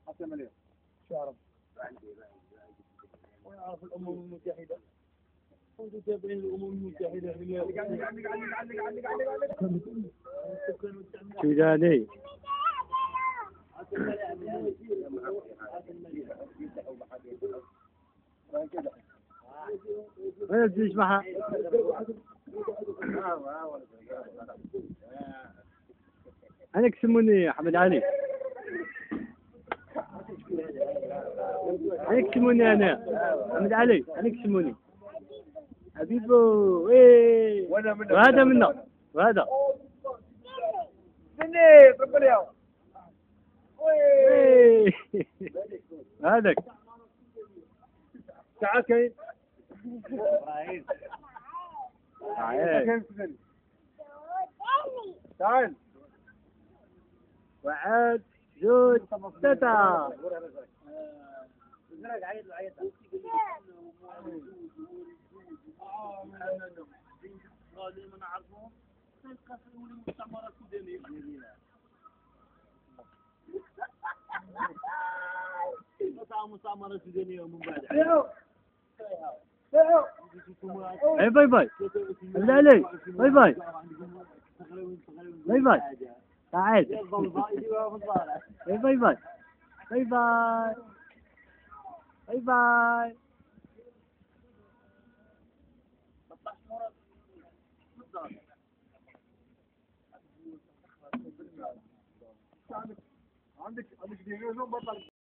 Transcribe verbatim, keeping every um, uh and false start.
حتى مليون شهر. ويعرف الأمم المتحدة وتتابعين الأمم المتحدة شو جاني؟ وين تجيش معها؟ أنا يسموني أحمد علي. أنا يسموني أنا أحمد علي. أنا يسموني حبيبو. إيه وهذا منه وهذا مني ربنا يا إيه هذاك تعال كاين تعال تعال واحد جوج ثلاثة. مستعمرة سودانية ومن بعد اي باي باي عبد علي. باي باي باي باي تعال. اي باي باي باي باي باي باي. عندك عندك ديناصور بطل